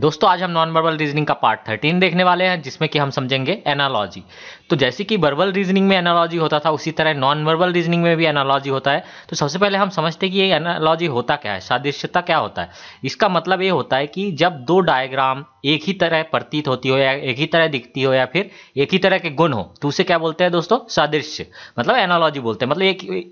दोस्तों आज हम नॉन वर्बल रीजनिंग का पार्ट 13 देखने वाले हैं जिसमें कि हम समझेंगे एनालॉजी। तो जैसे कि वर्बल रीजनिंग में एनालॉजी होता था उसी तरह नॉन वर्बल रीजनिंग में भी एनालॉजी होता है। तो सबसे पहले हम समझते हैं कि ये एनालॉजी होता क्या है, सादृश्यता क्या होता है। इसका मतलब ये होता है कि जब दो डायग्राम एक ही तरह प्रतीत होती हो या एक ही तरह दिखती हो या फिर एक ही तरह के गुण हो तो उसे क्या बोलते हैं दोस्तों, सादृश्य, मतलब एनालॉजी बोलते हैं। मतलब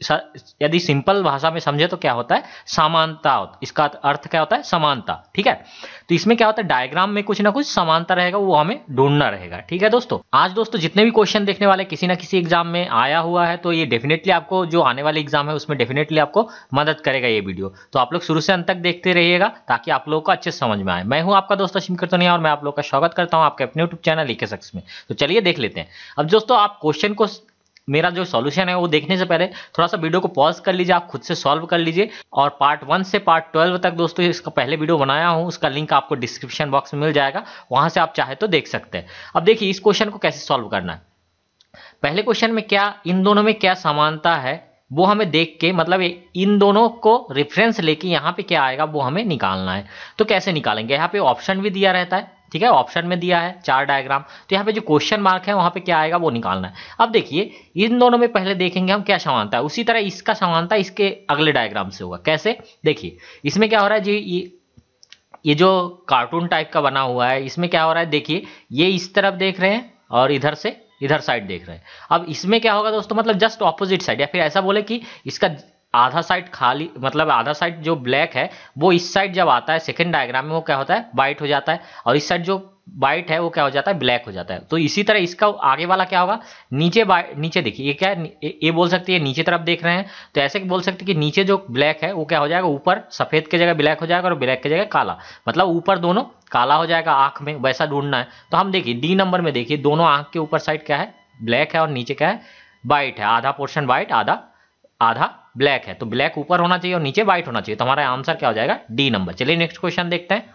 एक यदि सिंपल भाषा में समझे तो क्या होता है, समानता। इसका अर्थ क्या होता है, समानता। ठीक है, तो इसमें क्या होता है, डायग्राम में कुछ ना कुछ समानता रहेगा, वो हमें ढूंढना रहेगा। ठीक है दोस्तों, आज दोस्तों जितने भी क्वेश्चन देखने वाले किसी ना किसी एग्जाम में आया हुआ है तो ये डेफिनेटली आपको जो आने वाले एग्जाम है उसमें डेफिनेटली आपको मदद करेगा ये वीडियो। तो आप लोग शुरू से अंत तक देखते रहिएगा ताकि आप लोगों को अच्छे से समझ में आए। मैं हूं आपका दोस्त असीम कीर्तनिया और मैं आप लोग का स्वागत करता हूं आपके अपने यूट्यूब चैनल ईके सक्सेस में। तो चलिए देख लेते हैं। अब दोस्तों आप क्वेश्चन को, मेरा जो सॉल्यूशन है वो देखने से पहले थोड़ा सा वीडियो को पॉज कर लीजिए, आप खुद से सॉल्व कर लीजिए। और पार्ट 1 से पार्ट 12 तक दोस्तों इसका पहले वीडियो बनाया हूं, उसका लिंक आपको डिस्क्रिप्शन बॉक्स में मिल जाएगा, वहां से आप चाहे तो देख सकते हैं। अब देखिए इस क्वेश्चन को कैसे सॉल्व करना है। पहले क्वेश्चन में क्या, इन दोनों में क्या समानता है वो हमें देख के, मतलब इन दोनों को रेफरेंस लेके यहाँ पे क्या आएगा वो हमें निकालना है। तो कैसे निकालेंगे, यहाँ पे ऑप्शन भी दिया रहता है। ठीक है, ऑप्शन में दिया है 4 डायग्राम, तो यहाँ पे जो क्वेश्चन मार्क है वहां पे क्या आएगा वो निकालना है। अब देखिए इन दोनों में पहले देखेंगे हम क्या समानता है, उसी तरह इसका समानता इसके अगले डायग्राम से होगा। कैसे, देखिए इसमें क्या हो रहा है जी, ये जो कार्टून टाइप का बना हुआ है इसमें क्या हो रहा है, देखिए ये इस तरफ देख रहे हैं और इधर से इधर साइड देख रहे हैं। अब इसमें क्या होगा दोस्तों, मतलब जस्ट ऑपोजिट साइड, या फिर ऐसा बोले कि इसका आधा साइड खाली, मतलब आधा साइड जो ब्लैक है वो इस साइड जब आता है सेकंड डायग्राम में वो क्या होता है, वाइट हो जाता है, और इस साइड जो वाइट है वो क्या हो जाता है, ब्लैक हो जाता है। तो इसी तरह इसका आगे वाला क्या होगा, नीचे देखिए ये क्या है, ये बोल सकते हैं नीचे तरफ देख रहे हैं तो ऐसे बोल सकते हैं कि नीचे जो ब्लैक है वो क्या हो जाएगा, ऊपर सफेद की जगह ब्लैक हो जाएगा और ब्लैक की जगह काला, मतलब ऊपर दोनों काला हो जाएगा आंख में, वैसा ढूंढना है। तो हम देखिए डी नंबर में देखिए दोनों आंख के ऊपर साइड क्या है, ब्लैक है और नीचे क्या है, व्हाइट है। आधा पोर्शन व्हाइट, आधा ब्लैक है, तो ब्लैक ऊपर होना चाहिए और नीचे व्हाइट होना चाहिए। तो हमारा आंसर क्या हो जाएगा, डी नंबर। चलिए नेक्स्ट क्वेश्चन देखते हैं।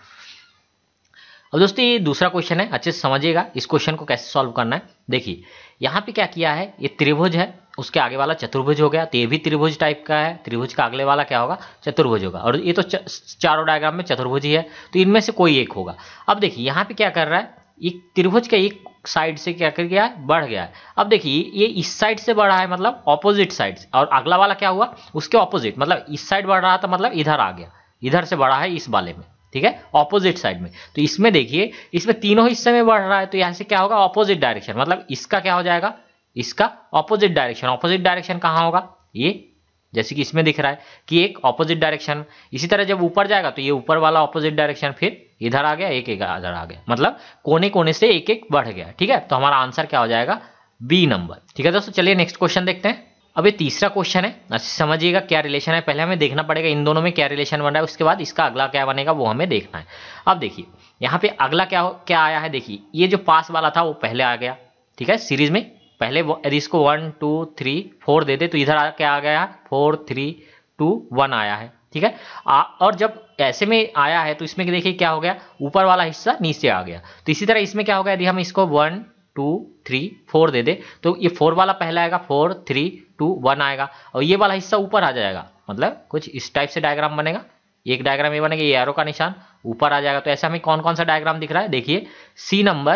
अब दोस्तों ये दूसरा क्वेश्चन है, अच्छे से समझिएगा इस क्वेश्चन को कैसे सॉल्व करना है। देखिए यहाँ पे क्या किया है, ये त्रिभुज है, उसके आगे वाला चतुर्भुज हो गया, तो ये भी त्रिभुज टाइप का है, त्रिभुज का अगले वाला क्या होगा, चतुर्भुज होगा। और ये तो चारों डायग्राम में चतुर्भुज ही है, तो इनमें से कोई एक होगा। अब देखिए यहाँ पे क्या कर रहा है, एक त्रिभुज के एक साइड से क्या कर गया है, बढ़ गया है। अब देखिए ये इस साइड से बढ़ा है, मतलब ऑपोजिट साइड, और अगला वाला क्या हुआ उसके ऑपोजिट, मतलब इस साइड बढ़ रहा था मतलब इधर आ गया, इधर से बढ़ा है इस वाले में। ठीक है, ऑपोजिट साइड में। तो इसमें देखिए इसमें तीनों हिस्से में बढ़ रहा है, तो यहाँ से क्या होगा, ऑपोजिट डायरेक्शन, मतलब इसका क्या हो जाएगा, इसका ऑपोजिट डायरेक्शन। ऑपोजिट डायरेक्शन कहाँ होगा, ये जैसे कि इसमें दिख रहा है कि एक ऑपोजिट डायरेक्शन। इसी तरह जब ऊपर जाएगा तो ये ऊपर वाला ऑपोजिट डायरेक्शन, फिर इधर आ गया, एक इधर आ गया, मतलब कोने कोने से एक एक बढ़ गया। ठीक है, तो हमारा आंसर क्या हो जाएगा, बी नंबर। ठीक है दोस्तों, चलिए नेक्स्ट क्वेश्चन देखते हैं। अब ये तीसरा क्वेश्चन है, अच्छे समझिएगा क्या रिलेशन है। पहले हमें देखना पड़ेगा इन दोनों में क्या रिलेशन बन रहा है, उसके बाद इसका अगला क्या बनेगा वो हमें देखना है। अब देखिए यहाँ पे अगला क्या आया है, देखिए ये जो पास वाला था वो पहले आ गया। ठीक है, सीरीज में पहले यदि इसको 1 2 3 4 दे दे तो इधर क्या आ गया, 4 3 2 1 आया है। ठीक है, और जब ऐसे में आया है तो इसमें देखिए क्या हो गया, ऊपर वाला हिस्सा नीचे आ गया। तो इसी तरह इसमें क्या होगा, यदि हम इसको 1 2 3 4 दे दे तो ये 4 वाला पहला आएगा, 4 3 2 1 आएगा, और ये वाला हिस्सा ऊपर आ जाएगा, मतलब कुछ इस टाइप से डायग्राम बनेगा। एक डायग्राम ये बनेगा, ये एरो का निशान ऊपर आ जाएगा। तो ऐसा हमें कौन कौन सा डायग्राम दिख रहा है, देखिए सी नंबर,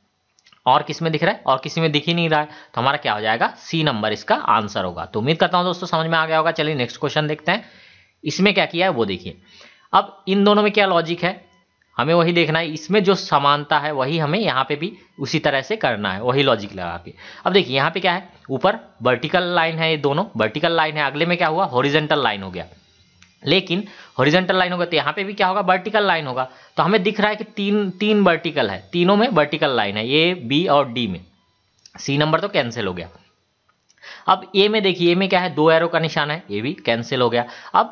और किस में दिख रहा है, और किसी में दिख ही नहीं रहा है, तो हमारा क्या हो जाएगा, सी नंबर इसका आंसर होगा। तो उम्मीद करता हूं दोस्तों समझ में आ गया होगा। चलिए नेक्स्ट क्वेश्चन देखते हैं, इसमें क्या किया है वो देखिए। अब इन दोनों में क्या लॉजिक है हमें वही देखना है, इसमें जो समानता है वही हमें यहाँ पे भी उसी तरह से करना है, वही लॉजिक लगा के। अब देखिए यहाँ पे क्या है, ऊपर वर्टिकल लाइन है, ये दोनों वर्टिकल लाइन है, अगले में क्या हुआ, हॉरिजॉन्टल लाइन हो गया। लेकिन हॉरिजॉन्टल लाइन होगा तो यहाँ पे भी क्या होगा, वर्टिकल लाइन होगा। तो हमें दिख रहा है कि तीन वर्टिकल है, तीनों में वर्टिकल लाइन है, ए बी और डी में। सी नंबर तो कैंसिल हो गया। अब ए में देखिए, ए में क्या है, 2 एरो का निशान है, ये भी कैंसिल हो गया।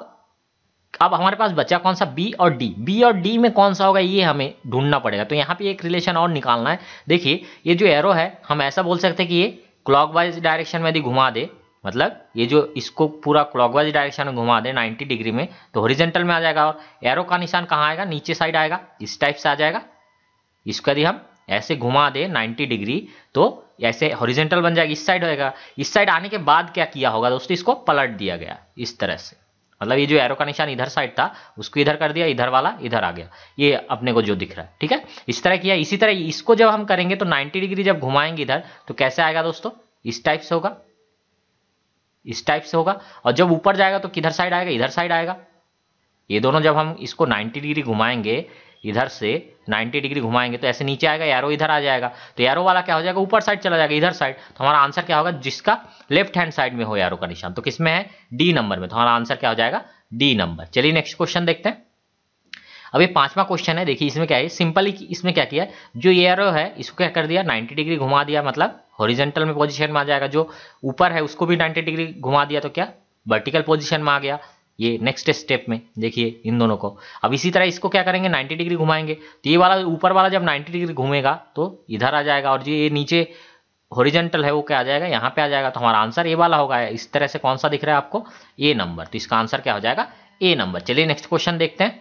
अब हमारे पास बचा कौन सा, बी और डी। बी और डी में कौन सा होगा ये हमें ढूंढना पड़ेगा। तो यहाँ पे एक रिलेशन और निकालना है। देखिए ये जो एरो है हम ऐसा बोल सकते हैं कि ये क्लॉकवाइज डायरेक्शन में यदि घुमा दे, मतलब ये जो इसको पूरा क्लॉकवाइज डायरेक्शन में घुमा दे 90 डिग्री में, तो हॉरिजॉन्टल में आ जाएगा। और एरो का निशान कहाँ आएगा, नीचे साइड आएगा, इस टाइप से आ जाएगा। इसको यदि हम ऐसे घुमा दे 90 डिग्री तो ऐसे हॉरिजॉन्टल बन जाएगा, इस साइड होएगा। इस साइड आने के बाद क्या किया होगा दोस्तों, इसको पलट दिया गया इस तरह से। मतलब ये जो एरो का निशान इधर साइड था उसको इधर कर दिया, इधर वाला इधर आ गया, ये अपने को जो दिख रहा है। ठीक है, इस तरह किया। इसी तरह इसको जब हम करेंगे तो 90 डिग्री जब घुमाएंगे इधर तो कैसे आएगा दोस्तों, इस टाइप से होगा, इस टाइप से होगा। और जब ऊपर जाएगा तो किधर साइड आएगा, इधर साइड आएगा। ये दोनों जब हम इसको 90 डिग्री घुमाएंगे, इधर से 90 डिग्री घुमाएंगे तो ऐसे नीचे आएगा, एरो इधर आ जाएगा, तो एरो वाला क्या हो जाएगा, ऊपर साइड चला जाएगा, इधर साइड। तो हमारा आंसर क्या होगा, जिसका लेफ्ट हैंड साइड में हो एरो का निशान। तो किसमें है, डी नंबर में। तो हमारा आंसर क्या हो जाएगा, डी नंबर। चलिए नेक्स्ट क्वेश्चन देखते हैं। अब ये 5वां क्वेश्चन है। देखिए इसमें क्या है, सिंपली इसमें क्या किया, जो ये एरो है इसको क्या कर दिया, 90 डिग्री घुमा दिया, मतलब हॉरिजॉन्टल में पोजीशन में आ जाएगा। जो ऊपर है उसको भी 90 डिग्री घुमा दिया तो क्या वर्टिकल पोजीशन में आ गया। ये नेक्स्ट स्टेप में देखिए इन दोनों को। अब इसी तरह इसको क्या करेंगे, 90 डिग्री घुमाएंगे तो ये वाला ऊपर वाला जब 90 डिग्री घूमेगा तो इधर आ जाएगा, और जो ये नीचे हॉरिजॉन्टल है वो क्या आ जाएगा, यहाँ पे आ जाएगा। तो हमारा आंसर ए वाला होगा। इस तरह से कौन सा दिख रहा है आपको, ए नंबर। तो इसका आंसर क्या हो जाएगा, ए नंबर। चलिए नेक्स्ट क्वेश्चन देखते हैं।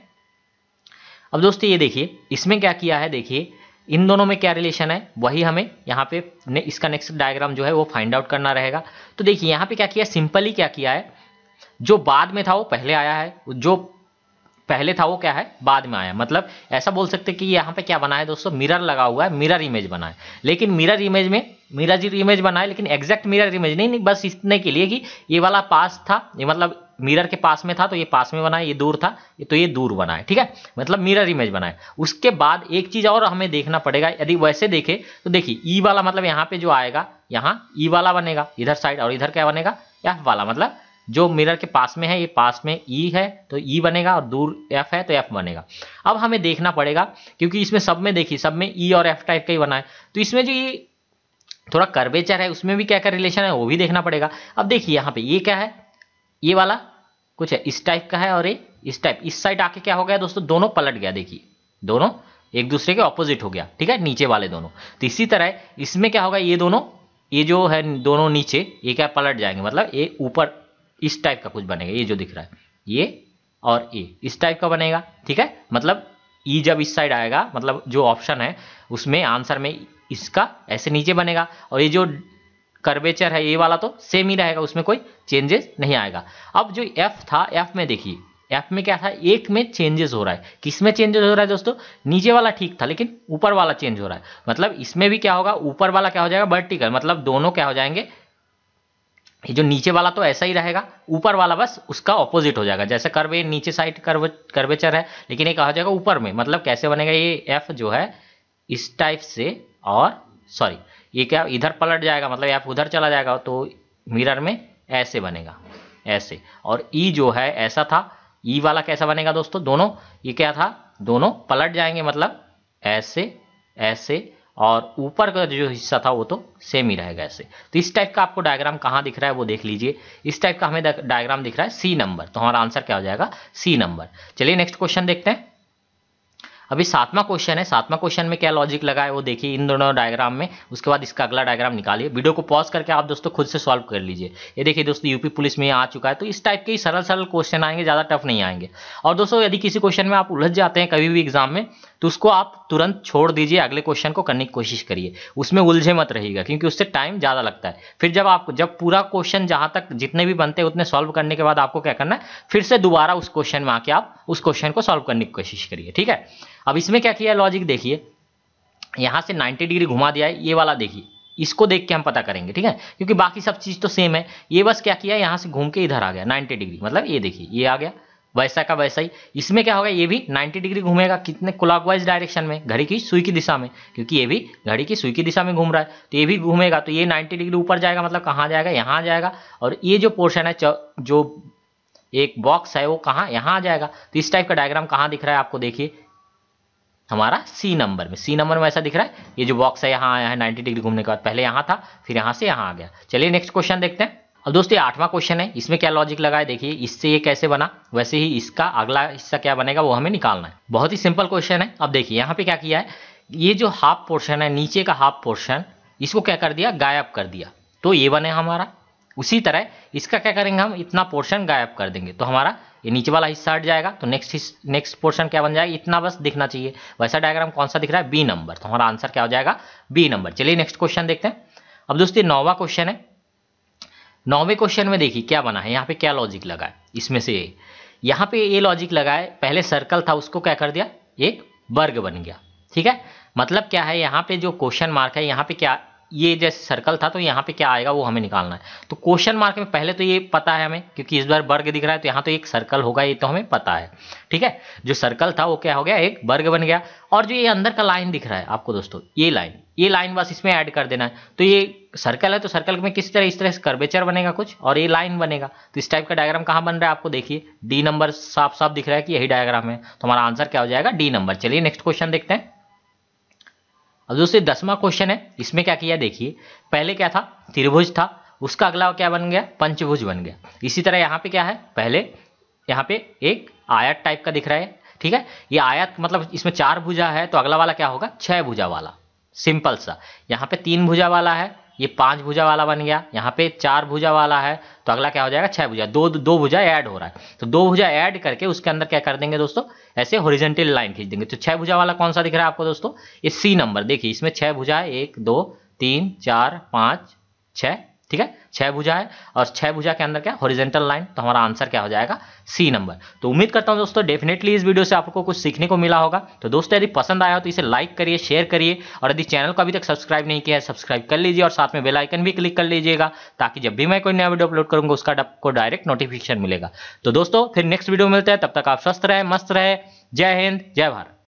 अब दोस्तों ये देखिए इसमें क्या किया है, देखिए इन दोनों में क्या रिलेशन है वही हमें यहाँ पे इसका नेक्स्ट डायग्राम जो है वो फाइंड आउट करना रहेगा। तो देखिए यहाँ पे क्या किया, सिंपली क्या किया है, जो बाद में था वो पहले आया है, जो पहले था वो क्या है बाद में आया। मतलब ऐसा बोल सकते हैं कि यहाँ पे क्या बना है दोस्तों, मिरर लगा हुआ है, मिरर इमेज बना है। लेकिन मिरर इमेज में मिरर इमेज बना है, लेकिन एग्जैक्ट मिरर इमेज नहीं, बस इतने के लिए कि ये वाला पास था, ये मतलब मिरर के पास में था तो ये पास में बना है, ये दूर था तो ये दूर बना है। ठीक है, मतलब मिरर इमेज बना है। उसके बाद एक चीज और हमें देखना पड़ेगा, यदि वैसे देखे तो देखिए ई वाला मतलब यहाँ पे जो आएगा, यहाँ ई वाला बनेगा इधर साइड, और इधर क्या बनेगा, एफ वाला। मतलब जो मिरर के पास में है, ये पास में ई है तो ई बनेगा, और दूर एफ है तो एफ बनेगा। अब हमें देखना पड़ेगा, क्योंकि इसमें सब में देखिए सब में ई और एफ टाइप का ही बना है, तो इसमें जो ये थोड़ा कर्वेचर है उसमें भी क्या क्या रिलेशन है वो भी देखना पड़ेगा। अब देखिए यहाँ पे ये क्या है, ये वाला कुछ है इस टाइप का है, और ये इस टाइप, इस साइड आके क्या हो गया दोस्तों, दोनों पलट गया। देखिए दोनों एक दूसरे के ऑपोजिट हो गया। ठीक है, नीचे वाले दोनों। तो इसी तरह इसमें क्या होगा, ये दोनों, ये जो है दोनों नीचे, ये क्या पलट जाएंगे, मतलब ये ऊपर इस टाइप का कुछ बनेगा, ये जो दिख रहा है ये और ये इस टाइप का बनेगा। ठीक है, मतलब ई जब इस साइड आएगा, मतलब जो ऑप्शन है उसमें आंसर में इसका ऐसे नीचे बनेगा, और ये जो कर्वेचर है ये वाला तो सेम ही रहेगा, उसमें कोई चेंजेस नहीं आएगा। अब जो एफ था, एफ में देखिए एफ में क्या था, एक में चेंजेस हो रहा है। किस में चेंजेस हो रहा है दोस्तों, नीचे वाला ठीक था लेकिन ऊपर वाला चेंज हो रहा है। मतलब इसमें भी क्या होगा, ऊपर वाला क्या हो जाएगा वर्टिकल, मतलब दोनों क्या हो जाएंगे, ये जो नीचे वाला तो ऐसा ही रहेगा, ऊपर वाला बस उसका ऑपोजिट हो जाएगा। जैसे कर्वे नीचे साइड कर्वेचर है, लेकिन ये कहा जाएगा ऊपर में। मतलब कैसे बनेगा, ये एफ जो है इस टाइप से, और सॉरी ये क्या इधर पलट जाएगा, मतलब एफ उधर चला जाएगा, तो मिरर में ऐसे बनेगा, ऐसे। और ई जो है ऐसा था, ई वाला कैसा बनेगा दोस्तों, दोनों ये क्या था, दोनों पलट जाएंगे, मतलब ऐसे ऐसे, और ऊपर का जो हिस्सा था वो तो सेम ही रहेगा ऐसे। तो इस टाइप का आपको डायग्राम कहाँ दिख रहा है वो देख लीजिए। इस टाइप का हमें डायग्राम दिख रहा है सी नंबर। तो हमारा आंसर क्या हो जाएगा, सी नंबर। चलिए नेक्स्ट क्वेश्चन देखते हैं। अभी 7वां क्वेश्चन है। 7वां क्वेश्चन में क्या लॉजिक लगा है वो देखिए इन दोनों डायग्राम में, उसके बाद इसका अगला डायग्राम निकालिए। वीडियो को पॉज करके आप दोस्तों खुद से सॉल्व कर लीजिए। ये देखिए दोस्तों यूपी पुलिस में आ चुका है, तो इस टाइप के ही सरल सरल क्वेश्चन आएंगे, ज़्यादा टफ नहीं आएंगे। और दोस्तों यदि किसी क्वेश्चन में आप उलझ जाते हैं कभी भी एग्जाम में, तो उसको आप तुरंत छोड़ दीजिए, अगले क्वेश्चन को करने की कोशिश करिए, उसमें उलझे मत रहिएगा, क्योंकि उससे टाइम ज़्यादा लगता है। फिर जब पूरा क्वेश्चन जहाँ तक जितने भी बनते हैं उतने सॉल्व करने के बाद आपको क्या करना है, फिर से दोबारा उस क्वेश्चन में आके आप उस क्वेश्चन को सॉल्व करने की कोशिश करिए। ठीक है, अब इसमें क्या किया है लॉजिक देखिए, यहाँ से 90 डिग्री घुमा दिया है, ये वाला देखिए, इसको देख के हम पता करेंगे। ठीक है, क्योंकि बाकी सब चीज़ तो सेम है, ये बस क्या किया यहाँ से घूम के इधर आ गया 90 डिग्री, मतलब ये देखिए ये आ गया वैसा का वैसा ही। इसमें क्या होगा, ये भी 90 डिग्री घूमेगा, कितने क्लॉकवाइज डायरेक्शन में, घड़ी की सुई की दिशा में, क्योंकि ये भी घड़ी की सुई की दिशा में घूम रहा है, तो ये भी घूमेगा, तो ये 90 डिग्री ऊपर जाएगा, मतलब कहाँ जाएगा, यहाँ जाएगा। और ये जो पोर्शन है, जो एक बॉक्स है वो कहाँ, यहाँ आ जाएगा। तो इस टाइप का डायग्राम कहाँ दिख रहा है आपको, देखिए हमारा सी नंबर में। सी नंबर में ऐसा दिख रहा है, ये जो बॉक्स है यहाँ आया है 90 डिग्री घूमने के बाद, पहले यहाँ था फिर यहाँ से यहाँ आ गया। चलिए नेक्स्ट क्वेश्चन देखते हैं। अब दोस्तों 8वां क्वेश्चन है। इसमें क्या लॉजिक लगा है देखिए, इससे ये कैसे बना, वैसे ही इसका अगला हिस्सा क्या बनेगा वो हमें निकालना है। बहुत ही सिंपल क्वेश्चन है। अब देखिए यहाँ पे क्या किया है, ये जो हाफ पोर्शन है, नीचे का हाफ पोर्शन, इसको क्या कर दिया, गायब कर दिया, तो ये बने हमारा। उसी तरह इसका क्या करेंगे, हम इतना पोर्शन गायब कर देंगे, तो हमारा ये नीचे वाला हिस्सा हट जाएगा, तो नेक्स्ट पोर्शन क्या बन जाएगा, इतना बस दिखना चाहिए। वैसा डायग्राम कौन सा दिख रहा है, बी नंबर। तो हमारा आंसर क्या हो जाएगा, बी नंबर। चलिए नेक्स्ट क्वेश्चन देखते हैं। अब दोस्तों 9वां क्वेश्चन है। 9वें क्वेश्चन में देखिए क्या बना है, यहाँ पे क्या लॉजिक लगा है इसमें से। यहाँ पे ये लॉजिक लगा है, पहले सर्कल था उसको क्या कर दिया, एक वर्ग बन गया। ठीक है, मतलब क्या है, यहाँ पे जो क्वेश्चन मार्क है, यहाँ पे क्या, ये जैसे सर्कल था तो यहाँ पे क्या आएगा वो हमें निकालना है। तो क्वेश्चन मार्क में पहले तो ये पता है हमें, क्योंकि इस बार वर्ग दिख रहा है तो यहाँ तो एक सर्कल होगा, ये तो हमें पता है। ठीक है, जो सर्कल था वो क्या हो गया, एक वर्ग बन गया। और जो ये अंदर का लाइन दिख रहा है आपको दोस्तों, ये लाइन बस इसमें ऐड कर देना है। तो ये सर्कल है तो सर्कल में किस तरह, इस तरह से कर्वेचर बनेगा कुछ, और ये लाइन बनेगा। तो इस टाइप का डायग्राम कहाँ बन रहा है आपको देखिए, डी नंबर साफ साफ दिख रहा है कि यही डायग्राम है। तो हमारा आंसर क्या हो जाएगा, डी नंबर। चलिए नेक्स्ट क्वेश्चन देखते हैं। अब दोस्तों 10वां क्वेश्चन है, इसमें क्या किया देखिए, पहले क्या था, त्रिभुज था, उसका अगला क्या बन गया, पंचभुज बन गया। इसी तरह यहाँ पे क्या है, पहले यहाँ पे एक आयत टाइप का दिख रहा है। ठीक है, ये आयत मतलब इसमें 4 भुजा है, तो अगला वाला क्या होगा, 6 भुजा वाला, सिंपल सा। यहाँ पे 3 भुजा वाला है, ये 5 भुजा वाला बन गया। यहाँ पे 4 भुजा वाला है, तो अगला क्या हो जाएगा, 6 भुजा। दो भुजा ऐड हो रहा है, तो 2 भुजा ऐड करके उसके अंदर क्या कर देंगे दोस्तों, ऐसे हॉरिजॉन्टल लाइन खींच देंगे। तो 6 भुजा वाला कौन सा दिख रहा है आपको दोस्तों, ये सी नंबर। देखिए इसमें 6 भुजा है, 1 2 3 4 5 6। ठीक है, 6 भुजा है, और 6 भुजा के अंदर क्या, हॉरिजॉन्टल लाइन। तो हमारा आंसर क्या हो जाएगा, सी नंबर। तो उम्मीद करता हूं दोस्तों डेफिनेटली इस वीडियो से आपको कुछ सीखने को मिला होगा। तो दोस्तों यदि पसंद आया हो तो इसे लाइक करिए, शेयर करिए, और यदि चैनल को अभी तक सब्सक्राइब नहीं किया है सब्सक्राइब कर लीजिए, और साथ में बेल आइकन भी क्लिक कर लीजिएगा, ताकि जब भी मैं कोई नया वीडियो अपलोड करूंगा उसका आपको डायरेक्ट नोटिफिकेशन मिलेगा। तो दोस्तों फिर नेक्स्ट वीडियो मिलते हैं, तब तक आप स्वस्थ रहे, मस्त रहे। जय हिंद, जय भारत।